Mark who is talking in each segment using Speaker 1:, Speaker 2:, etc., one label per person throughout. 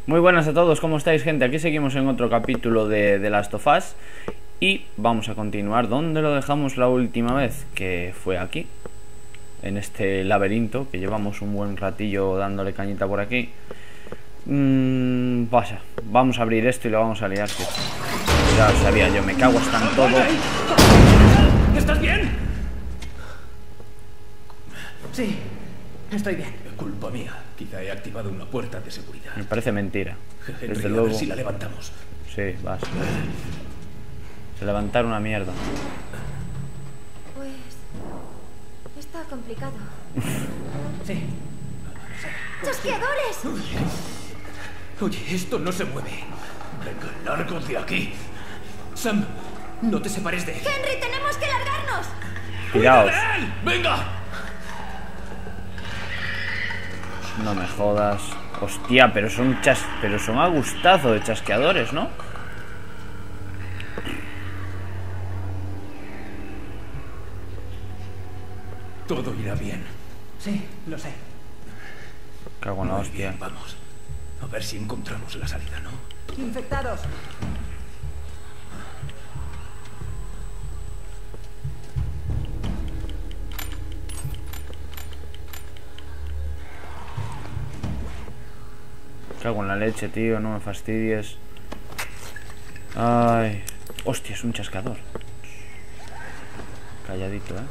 Speaker 1: Muy buenas a todos, ¿cómo estáis, gente? Aquí seguimos en otro capítulo de The Last of Us. Y vamos a continuar donde lo dejamos la última vez, que fue aquí, en este laberinto, que llevamos un buen ratillo dándole cañita por aquí. Pasa, vamos a abrir esto y lo vamos a liar, tío. Ya lo sabía yo, me cago hasta en todo.
Speaker 2: ¿Estás bien?
Speaker 3: Sí, estoy bien.
Speaker 2: Culpa mía. Quizá he activado una puerta de seguridad.
Speaker 1: Me parece mentira.
Speaker 2: Henry,
Speaker 1: Desde
Speaker 2: a
Speaker 1: luego.
Speaker 2: ver si la levantamos.
Speaker 1: Sí, vas. Se levantar una mierda.
Speaker 4: Pues... está complicado.
Speaker 3: Sí.
Speaker 4: ¡Chasqueadores!
Speaker 2: Oye, esto no se mueve. Venga, largo de aquí. Sam, no te separes de él.
Speaker 4: ¡Henry, tenemos que largarnos!
Speaker 1: Tiraos.
Speaker 2: ¡Él! ¡Venga!
Speaker 1: No me jodas. Hostia, pero son a gustazo de chasqueadores, ¿no?
Speaker 2: Todo irá bien.
Speaker 3: Sí, lo sé.
Speaker 1: Cago en la
Speaker 2: Muy
Speaker 1: hostia.
Speaker 2: bien, vamos. A ver si encontramos la salida, ¿no?
Speaker 3: Infectados.
Speaker 1: Cago en la leche, tío, no me fastidies. Ay. Hostia, es un chascador. Calladito, ¿eh?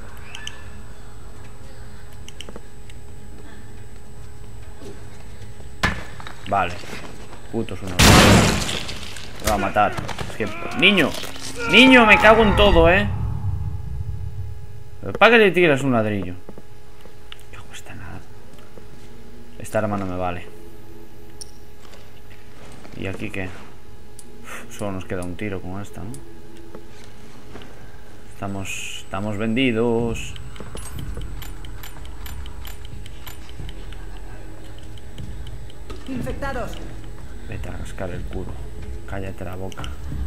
Speaker 1: Vale. Putos unos. Me va a matar. Es que... ¡Niño! ¡Niño! Me cago en todo, ¿eh? ¿Para qué le tiras un ladrillo? No cuesta nada. Esta arma no me vale. ¿Y aquí qué? Solo nos queda un tiro con esta, ¿no? Estamos vendidos.
Speaker 3: Infectados.
Speaker 1: Vete a rascar el culo. Cállate la boca.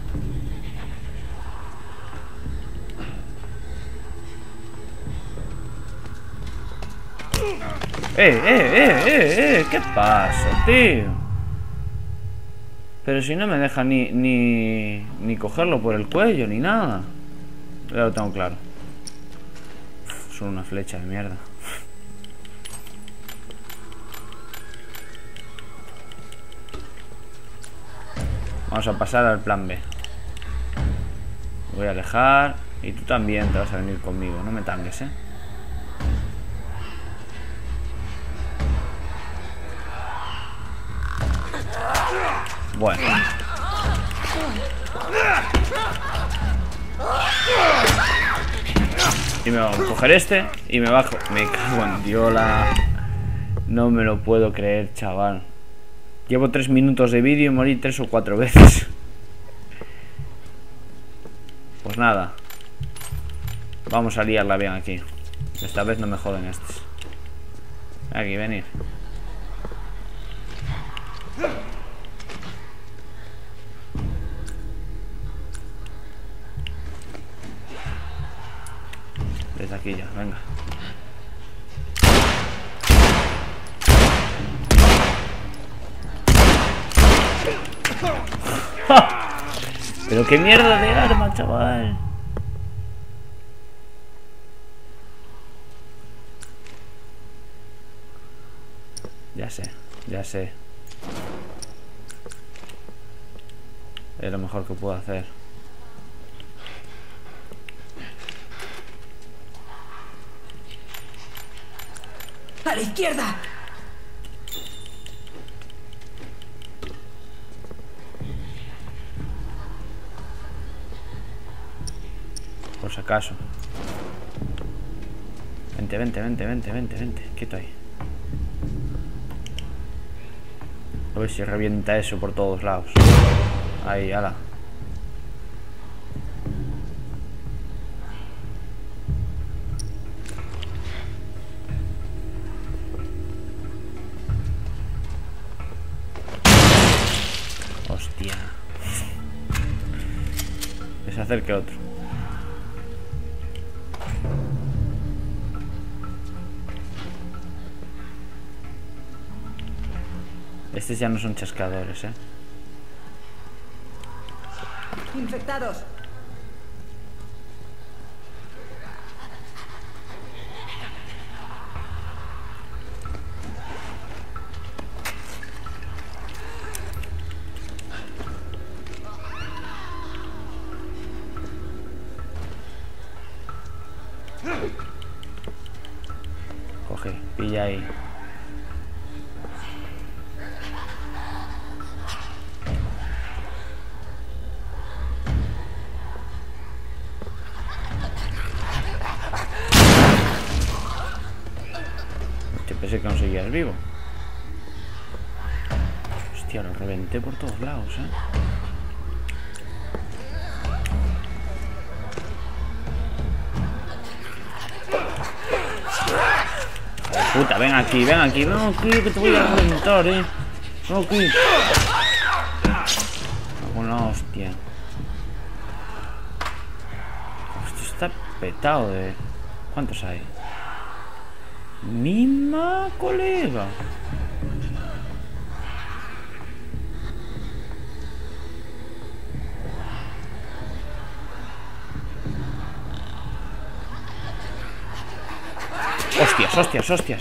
Speaker 1: ¿Qué pasa, tío? Pero si no me deja ni cogerlo por el cuello, ni nada. Ya lo tengo claro. Son una flecha de mierda. Vamos a pasar al plan B. Voy a alejar. Y tú también te vas a venir conmigo. No me tangues, ¿eh? Bueno. Y me voy a coger este y me bajo. Me cago en Diola. No me lo puedo creer, chaval. Llevo 3 minutos de vídeo y morí 3 o 4 veces. Pues nada. Vamos a liarla bien aquí. Esta vez no me joden estos. Aquí, venir. Desde aquí ya, venga. Pero qué mierda de arma, chaval. Ya sé, ya sé. Es lo mejor que puedo hacer.
Speaker 3: ¡A la izquierda!
Speaker 1: Por si acaso. Vente. Quieto ahí. A ver si revienta eso por todos lados. Ahí, ala. Hostia. Que se acerque otro. Estos ya no son chascadores,
Speaker 3: Infectados.
Speaker 1: Coge, pilla ahí. Te pensé que no seguías vivo. Hostia, lo reventé por todos lados, Puta, ven aquí, que te voy a reventar, Ven aquí. Una hostia. Esto está petado de... ¿Cuántos hay? ¡Mima, colega! ¡Hostias!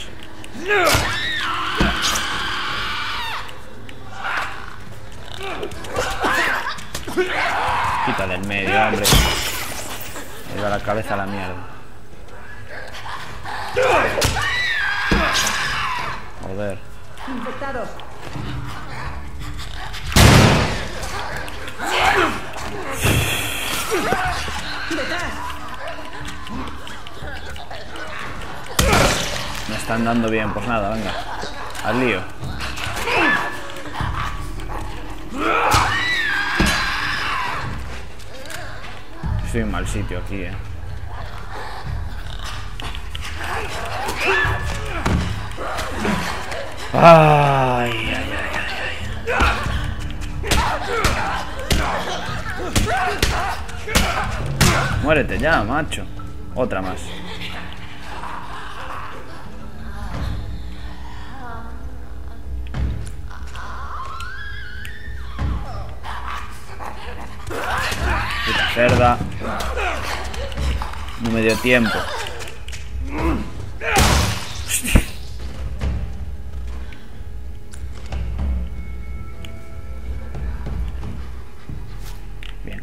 Speaker 1: Quítale en medio, hombre. Me va la cabeza a la mierda. Joder.
Speaker 3: Infectados. ¡Detrás!
Speaker 1: Me están dando bien, pues nada, venga. Al lío. Estoy en mal sitio aquí, Ay. Muérete ya, macho. Otra más. Puta cerda. No me dio tiempo. Hostia. Bien.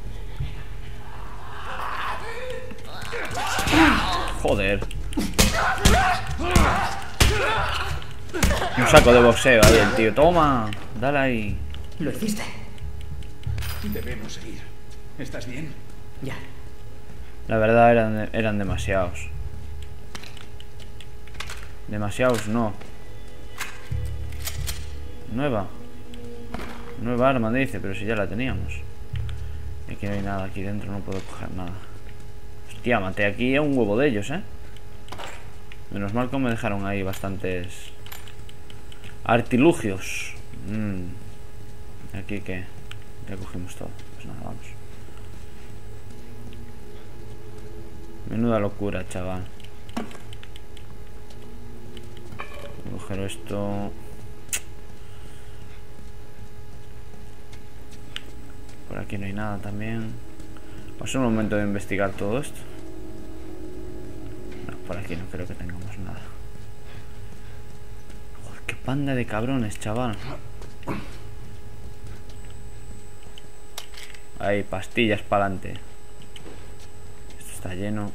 Speaker 1: Joder. Un saco de boxeo ahí el tío. Toma. Dale ahí.
Speaker 3: Lo hiciste.
Speaker 2: Debemos seguir. ¿Estás bien?
Speaker 3: Ya.
Speaker 1: La verdad eran demasiados. Demasiados no. Nueva arma dice, pero si ya la teníamos. Aquí no hay nada, aquí dentro no puedo coger nada. Hostia, maté aquí a un huevo de ellos, Menos mal que me dejaron ahí bastantes artilugios. Aquí que ya cogimos todo. Pues nada, vamos. Menuda locura, chaval. Voy a coger esto. Por aquí no hay nada también. Va a ser un momento de investigar todo esto. No, por aquí no creo que tengamos nada. Joder, qué panda de cabrones, chaval. Ahí, pastillas para adelante. Esto está lleno.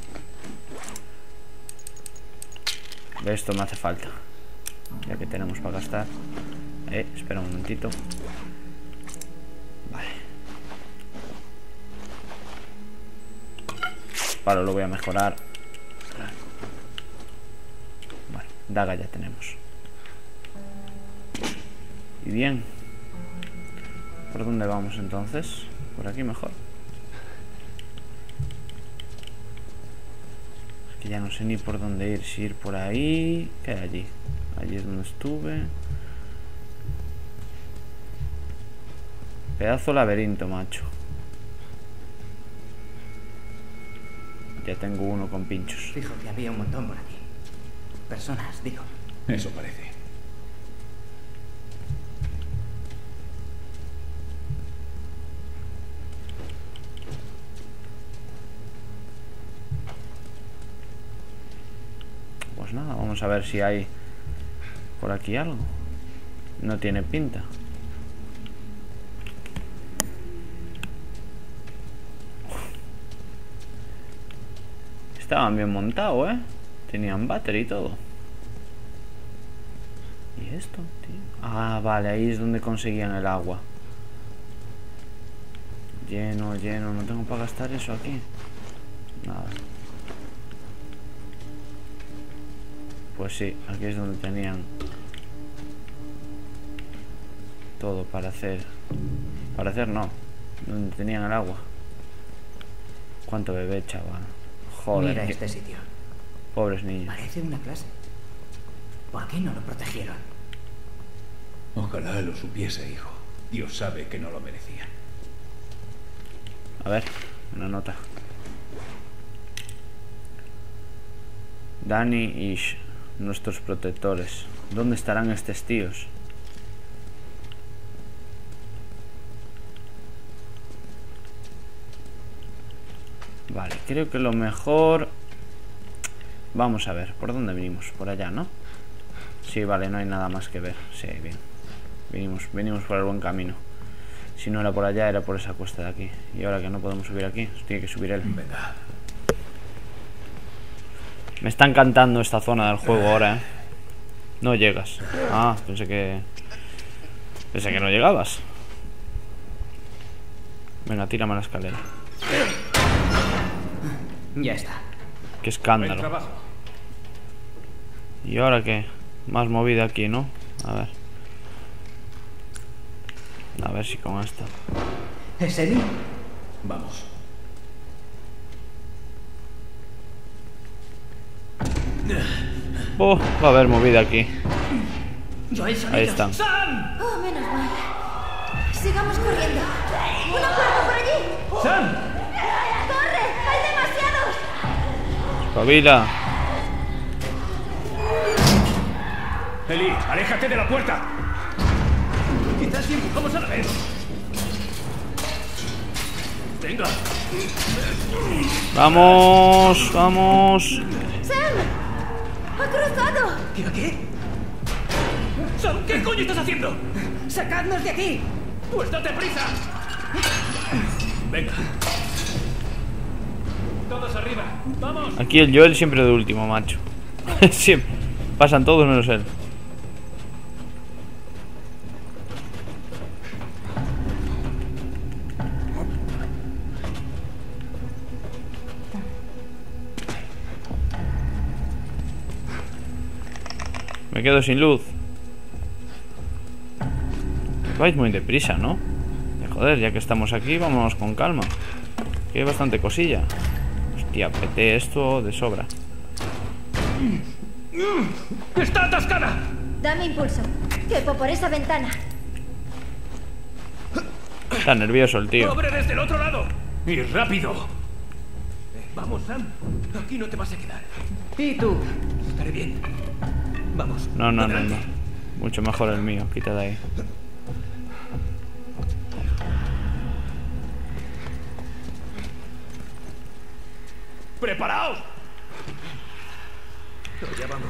Speaker 1: Esto me hace falta, ya que tenemos para gastar. Espera un momentito. Vale. Palo lo voy a mejorar. Vale, daga ya tenemos. Y bien. ¿Por dónde vamos entonces? Por aquí mejor. Es que ya no sé ni por dónde ir. Si ir por ahí. ¿Qué hay allí? Allí es donde estuve. Pedazo laberinto, macho. Ya tengo uno con pinchos.
Speaker 3: Fijo que había un montón por aquí. Personas, digo.
Speaker 2: Eso parece.
Speaker 1: Vamos a ver si hay por aquí algo. No tiene pinta. Estaban bien montados, Tenían battery y todo. ¿Y esto, tío? Ah, vale, ahí es donde conseguían el agua. Lleno, lleno. No tengo para gastar eso aquí. Nada. Pues sí, aquí es donde tenían todo para hacer. Para hacer no. Donde tenían el agua. Cuánto bebé, chaval. Joder.
Speaker 3: Mira este sitio.
Speaker 1: Pobres niños.
Speaker 3: Parece una clase. ¿Por qué no lo protegieron?
Speaker 2: Ojalá lo supiese, hijo. Dios sabe que no lo merecía.
Speaker 1: A ver, una nota. Dani y Ish, nuestros protectores. ¿Dónde estarán estos tíos? Vale, creo que lo mejor... Vamos a ver, ¿por dónde venimos? Por allá, ¿no? Sí, vale, no hay nada más que ver. Sí, bien. Venimos por el buen camino. Si no era por allá, era por esa cuesta de aquí. Y ahora que no podemos subir aquí, tiene que subir él.
Speaker 2: Venga.
Speaker 1: Me está encantando esta zona del juego ahora, No llegas. Ah, pensé que no llegabas. Venga, tírame a la escalera.
Speaker 3: Ya está.
Speaker 1: Qué escándalo. ¿Y ahora qué? Más movida aquí, ¿no? A ver si con esto.
Speaker 3: ¿Es Eli?
Speaker 2: Vamos.
Speaker 1: Oh, va a haber movida aquí. Ahí están.
Speaker 4: Oh, menos mal. Sigamos corriendo. ¡Una puerta por allí!
Speaker 2: ¡Sam!
Speaker 4: ¡Corre! ¡Hay demasiados!
Speaker 1: Espabila.
Speaker 2: Eli, aléjate de la puerta. Quizás si empujamos a la vez. Venga.
Speaker 1: Vamos, vamos.
Speaker 4: ¡Sam! ¡Ha cruzado!
Speaker 2: ¿Qué? Sam, ¿qué coño estás haciendo?
Speaker 3: ¡Sacadnos de aquí!
Speaker 2: ¡Pues date prisa! Venga. Todos arriba. ¡Vamos!
Speaker 1: Aquí el Joel siempre de último, macho. Siempre. Pasan todos menos él. Me quedo sin luz. Vais muy deprisa, ¿no? Joder, ya que estamos aquí, vámonos con calma. Que hay bastante cosilla. Hostia, peté esto de sobra.
Speaker 2: ¡Está atascada!
Speaker 4: Dame impulso. Quepo por esa ventana.
Speaker 1: Está nervioso el tío.
Speaker 2: ¡Abre desde el otro lado! ¡Y rápido! Vamos, Sam. Aquí no te vas a quedar.
Speaker 3: ¿Y tú?
Speaker 2: Estaré bien. Vamos.
Speaker 1: No.
Speaker 2: Adelante.
Speaker 1: Mucho mejor el mío. Quita de ahí.
Speaker 2: ¡Preparaos! Ya vamos.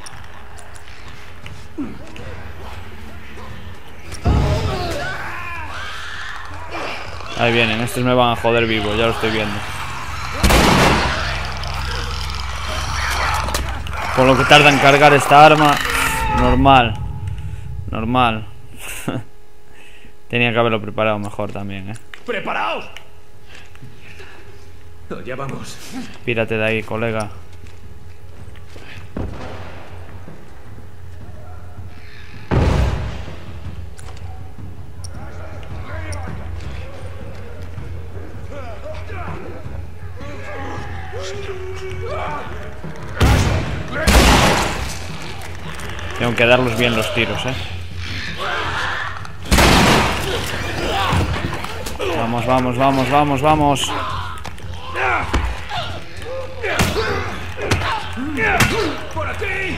Speaker 1: Ahí vienen. Estos me van a joder vivo. Ya lo estoy viendo. Con lo que tarda en cargar esta arma. Normal. Tenía que haberlo preparado mejor también,
Speaker 2: ¡Preparaos! Ya vamos.
Speaker 1: Pírate de ahí, colega. Tengo que darlos bien los tiros, Vamos.
Speaker 2: ¡Por aquí!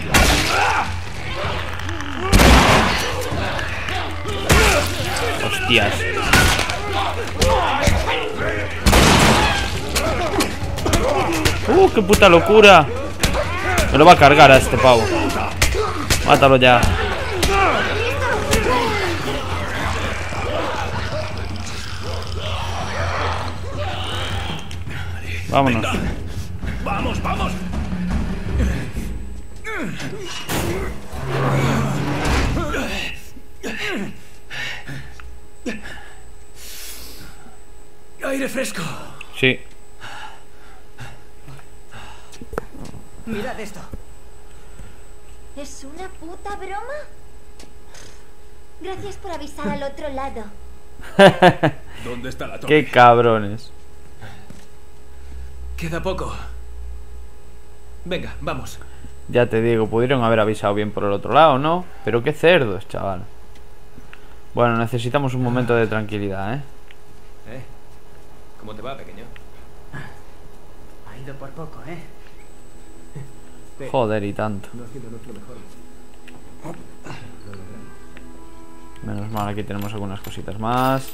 Speaker 1: Hostias. ¡Qué puta locura! Me lo va a cargar a este pavo. Mátalo ya. Vámonos.
Speaker 2: Venga. Vamos, vamos. Aire fresco.
Speaker 1: Sí.
Speaker 3: Mirad esto.
Speaker 4: ¿Es una puta broma? Gracias por avisar al otro lado.
Speaker 2: ¿Dónde está la torre?
Speaker 1: Qué cabrones.
Speaker 2: Queda poco. Venga, vamos.
Speaker 1: Ya te digo, pudieron haber avisado bien por el otro lado, ¿no? Pero qué cerdos, chaval. Bueno, necesitamos un momento de tranquilidad, ¿eh?
Speaker 2: ¿Cómo te va, pequeño?
Speaker 3: Ha ido por poco, ¿eh?
Speaker 1: Joder, y tanto.
Speaker 2: No ha sido nuestro mejor.
Speaker 1: Menos mal, aquí tenemos algunas cositas más.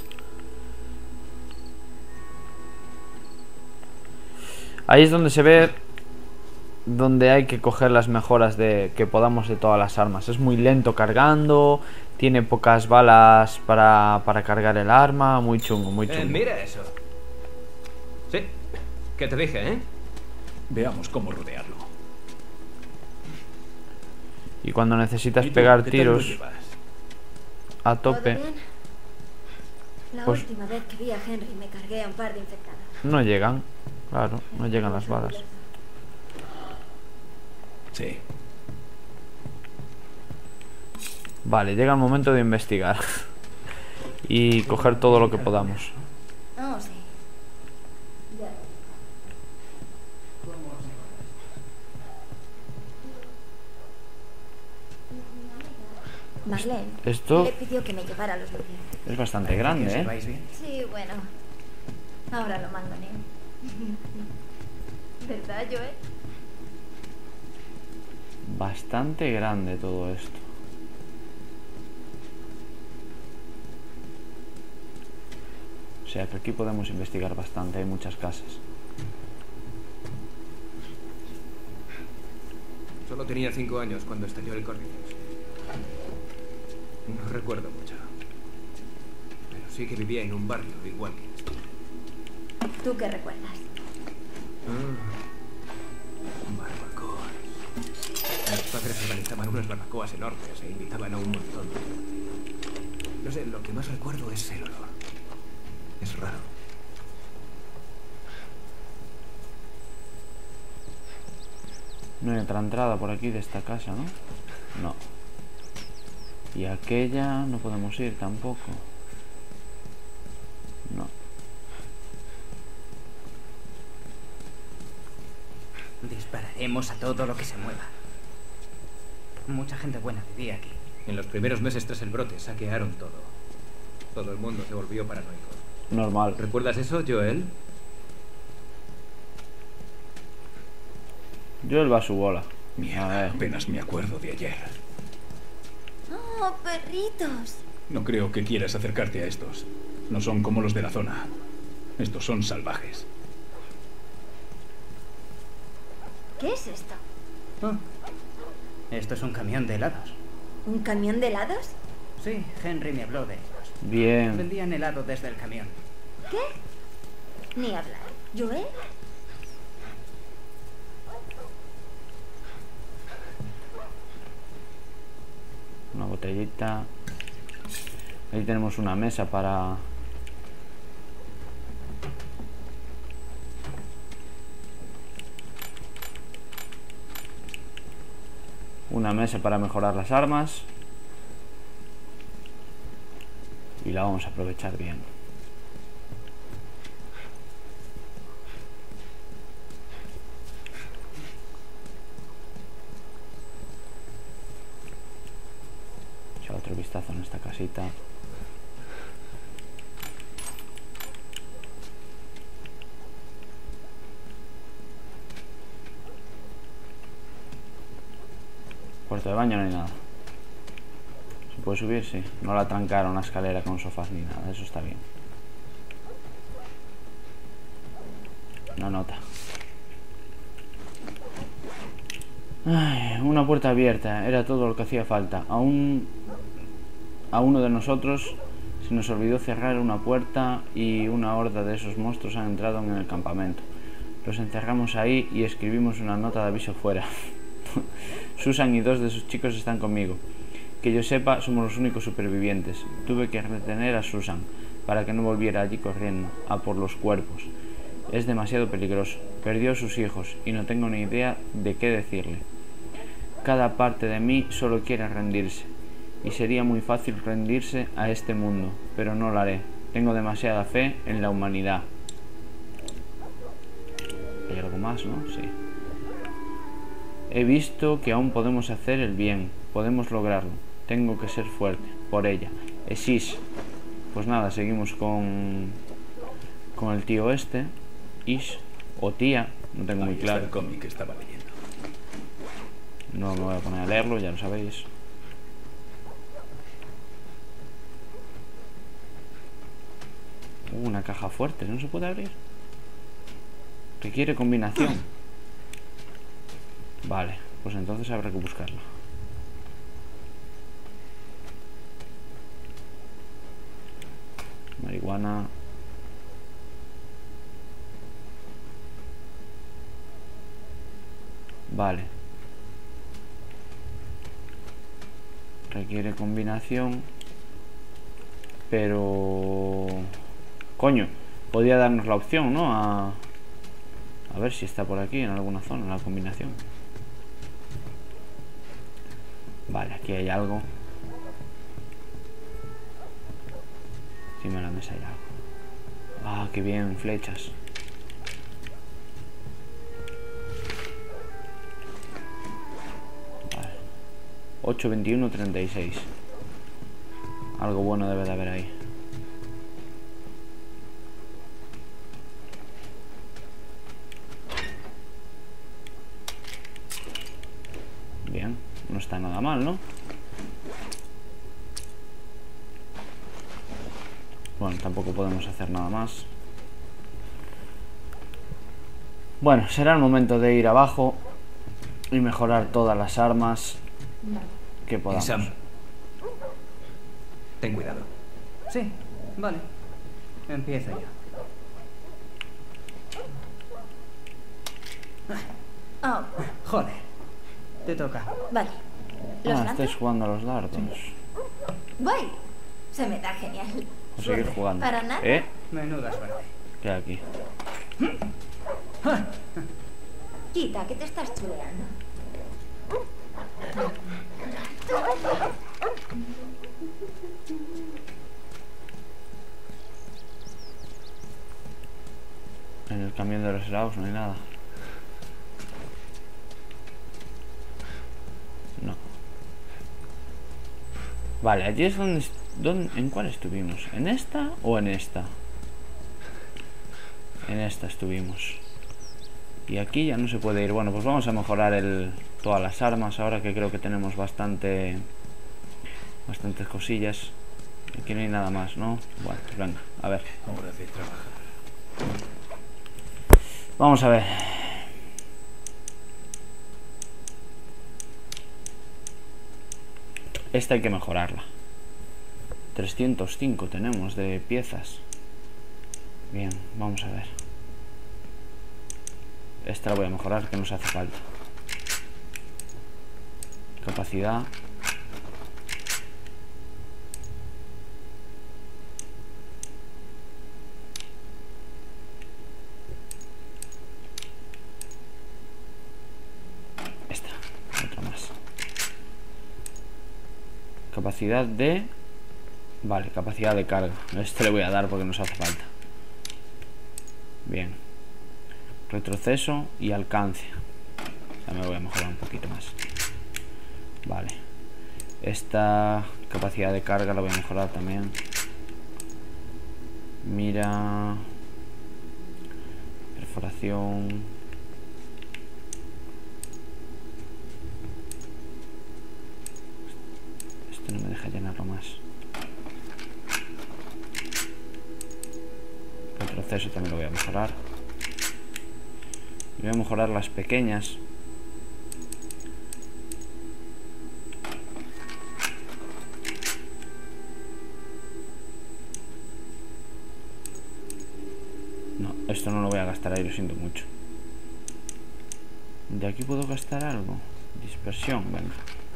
Speaker 1: Ahí es donde se ve donde hay que coger las mejoras que podamos de todas las armas. Es muy lento cargando, tiene pocas balas para cargar el arma. Muy chungo, muy chungo.
Speaker 2: Mira eso. Sí, ¿qué te dije,
Speaker 5: Veamos cómo rodearlo.
Speaker 1: Y cuando necesitas
Speaker 5: ¿Y tú,
Speaker 1: pegar
Speaker 5: qué tal lo
Speaker 1: tiros
Speaker 5: llevas?
Speaker 1: a
Speaker 4: ¿Todo
Speaker 1: tope,
Speaker 4: bien? La
Speaker 1: Pues-
Speaker 4: última vez que vi a Henry me cargué a un par de infectados.
Speaker 1: no llegan. Claro, no llegan las balas.
Speaker 5: Sí.
Speaker 1: Vale, llega el momento de investigar. Y coger todo lo que podamos.
Speaker 4: Oh, sí. Marlene
Speaker 1: Esto
Speaker 4: le pidió que me llevara a los nucleares.
Speaker 1: es bastante
Speaker 3: ¿Que
Speaker 1: grande,
Speaker 3: os
Speaker 1: ¿eh?
Speaker 3: lleváis bien?
Speaker 4: Sí, bueno. Ahora lo mangoneo. ¿Verdad, Joel?
Speaker 1: Bastante grande todo esto. O sea que aquí podemos investigar bastante, hay muchas casas.
Speaker 2: Solo tenía 5 años cuando estalló el Cordyceps. No recuerdo mucho. Pero sí que vivía en un barrio igual que este.
Speaker 4: ¿Tú qué recuerdas?
Speaker 2: Barbacoa. Mis padres organizaban unas barbacoas enormes e invitaban a un montón de gente. No sé, lo que más recuerdo es el olor. Es raro.
Speaker 1: No hay otra entrada por aquí de esta casa, ¿no? No. Y aquella no podemos ir tampoco. No.
Speaker 3: Dispararemos a todo lo que se mueva. Mucha gente buena vivía aquí.
Speaker 2: En los primeros meses tras el brote saquearon todo. Todo el mundo se volvió paranoico.
Speaker 1: Normal.
Speaker 2: ¿Recuerdas eso, Joel?
Speaker 1: Yo el va a su bola. A
Speaker 5: Mierda,
Speaker 1: ver.
Speaker 5: apenas me acuerdo de ayer.
Speaker 4: ¡Oh, perritos!
Speaker 5: No creo que quieras acercarte a estos. No son como los de la zona. Estos son salvajes.
Speaker 4: ¿Qué es esto?
Speaker 3: Oh. Esto es un camión de helados.
Speaker 4: ¿Un camión de helados?
Speaker 3: Sí, Henry me habló de ellos.
Speaker 1: Bien.
Speaker 3: Vendían helado desde el camión.
Speaker 4: ¿Qué? Ni hablar. ¿Joel?
Speaker 1: Una botellita. Ahí tenemos una mesa para... Una mesa para mejorar las armas. Y la vamos a aprovechar bien. Echa otro vistazo en esta casita. Cuarto de baño no hay nada. ¿Se puede subir? Sí. No la trancaron una escalera con sofás ni nada. Eso está bien. Una nota. Ay, una puerta abierta, era todo lo que hacía falta. A uno de nosotros se nos olvidó cerrar una puerta y una horda de esos monstruos han entrado en el campamento. Los encerramos ahí y escribimos una nota de aviso fuera. Susan y 2 de sus chicos están conmigo. Que yo sepa, somos los únicos supervivientes. Tuve que retener a Susan para que no volviera allí corriendo a por los cuerpos. Es demasiado peligroso. Perdió a sus hijos y no tengo ni idea de qué decirle. Cada parte de mí solo quiere rendirse. Y sería muy fácil rendirse a este mundo, pero no lo haré. Tengo demasiada fe en la humanidad. ¿Hay algo más, no? Sí. He visto que aún podemos hacer el bien. Podemos lograrlo. Tengo que ser fuerte. Por ella. Isis. Pues nada, seguimos con el tío este. Ish. O tía. No tengo muy claro.
Speaker 5: Ahí está el cómic que estaba leyendo.
Speaker 1: No me voy a poner a leerlo, ya lo sabéis. Una caja fuerte, ¿no se puede abrir? Requiere combinación. Vale, pues entonces habrá que buscarla. Marihuana. Vale. Requiere combinación. Pero... Coño, podría darnos la opción, ¿no? A ver si está por aquí, en alguna zona, la combinación. Vale, aquí hay algo. Encima de la mesa hay algo. Ah, qué bien, flechas. Vale. 8, 21, 36. Algo bueno debe de haber ahí. Bien, no está nada mal, ¿no? Bueno, tampoco podemos hacer nada más. Bueno, será el momento de ir abajo y mejorar todas las armas que podamos.
Speaker 2: Sam, ten cuidado.
Speaker 3: Sí, vale. Empiezo yo.
Speaker 4: Oh,
Speaker 3: Joder. Te toca.
Speaker 4: vale. ¿Los lanzo?
Speaker 1: Estáis jugando a los dardos.
Speaker 4: Voy. Se me da genial.
Speaker 1: O seguir
Speaker 4: Suerte.
Speaker 1: jugando.
Speaker 4: Para nada.
Speaker 3: Menuda suerte.
Speaker 1: ¿Qué hay aquí?
Speaker 4: Quita, que te estás chuleando.
Speaker 1: En el camión de los helados no hay nada. No. Vale, allí es donde... ¿En cuál estuvimos? ¿En esta o en esta? En esta estuvimos. Y aquí ya no se puede ir. Bueno, pues vamos a mejorar todas las armas. Ahora que creo que tenemos bastantes cosillas. Aquí no hay nada más, ¿no? Bueno, pues venga, a ver.
Speaker 5: Hora de trabajar.
Speaker 1: Vamos a ver. Esta hay que mejorarla. 305 tenemos de piezas. Bien, vamos a ver. Esta la voy a mejorar, que nos hace falta. Capacidad. Esta, otra más. Capacidad de... Vale, capacidad de carga. Este le voy a dar porque nos hace falta. Bien. Retroceso y alcance. Ya me voy a mejorar un poquito más. Vale. Esta capacidad de carga la voy a mejorar también. Mira. Perforación. Esto no me deja llenarlo más. Retroceso también lo voy a mejorar. Y voy a mejorar las pequeñas. Esto no lo voy a gastar ahí, lo siento mucho. ¿De aquí puedo gastar algo? Dispersión, venga.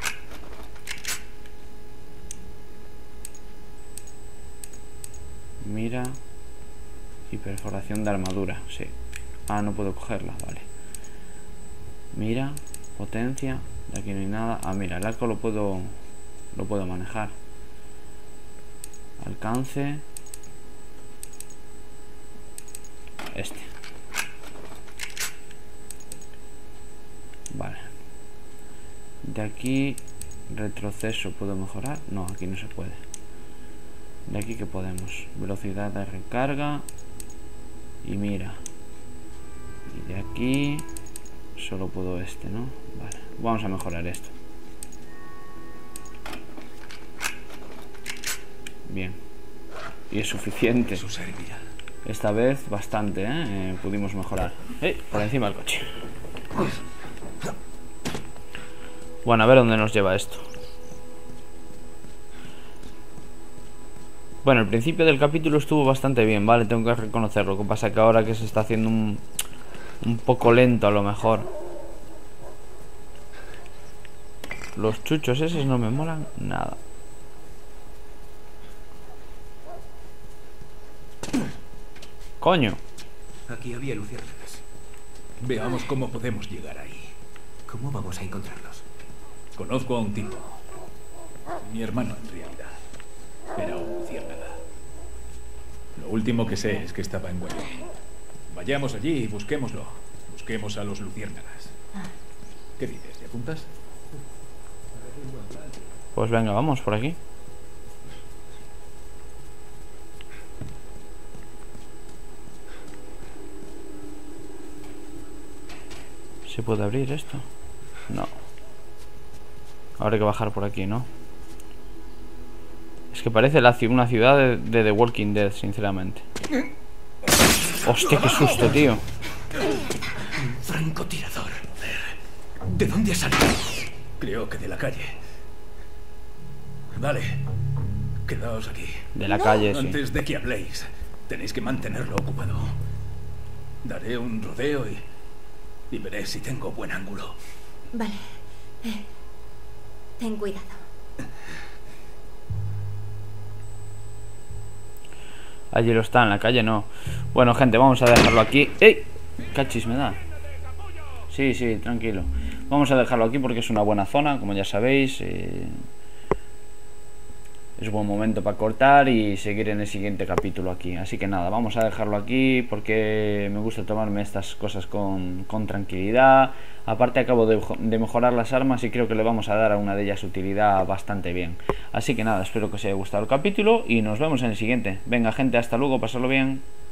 Speaker 1: Mira. Y perforación de armadura, sí. Ah, no puedo cogerla, vale. Mira, potencia. De aquí no hay nada. Ah, mira, el arco lo puedo manejar. Alcance. Este. Vale. De aquí, retroceso, ¿puedo mejorar? No, aquí no se puede. De aquí que podemos. Velocidad de recarga. Y mira. Y de aquí solo puedo este, ¿no? Vale, vamos a mejorar esto. Bien. Y es suficiente.
Speaker 2: Eso servirá.
Speaker 1: Esta vez bastante, ¿eh? Pudimos mejorar. Por encima del coche. Bueno, a ver dónde nos lleva esto. Bueno, el principio del capítulo estuvo bastante bien, ¿vale? Tengo que reconocerlo. Lo que pasa es que ahora que se está haciendo un poco lento a lo mejor. Los chuchos esos no me molan nada. Coño.
Speaker 2: Aquí había luciérnagas.
Speaker 5: Veamos cómo podemos llegar ahí.
Speaker 2: ¿Cómo vamos a encontrarlos?
Speaker 5: Conozco a un tipo. Mi hermano, en realidad. Era un luciérnaga. Lo último que sé es que estaba en Wyoming. Vayamos allí y busquémoslo. Busquemos a los luciérnagas. ¿Qué dices? ¿Te apuntas?
Speaker 1: Pues venga, vamos por aquí. ¿Se puede abrir esto? No. Habrá que bajar por aquí, ¿no? Es que parece una ciudad de The Walking Dead, sinceramente. Hostia, qué susto, tío.
Speaker 2: Francotirador. ¿De dónde ha salido?
Speaker 5: Creo que de la calle.
Speaker 2: Vale. Quedaos aquí.
Speaker 1: De la calle, sí.
Speaker 5: Antes de que habléis, tenéis que mantenerlo ocupado. Daré un rodeo y veré si tengo buen ángulo.
Speaker 4: Vale. Ten cuidado.
Speaker 1: Allí lo está, en la calle no. Bueno, gente, vamos a dejarlo aquí. ¡Ey! Cachis me da. Sí, sí, tranquilo. Vamos a dejarlo aquí porque es una buena zona, como ya sabéis. Es buen momento para cortar y seguir en el siguiente capítulo aquí. Así que nada, vamos a dejarlo aquí porque me gusta tomarme estas cosas con tranquilidad. Aparte acabo de mejorar las armas y creo que le vamos a dar a una de ellas utilidad bastante bien. Así que nada, espero que os haya gustado el capítulo y nos vemos en el siguiente. Venga gente, hasta luego, pasadlo bien.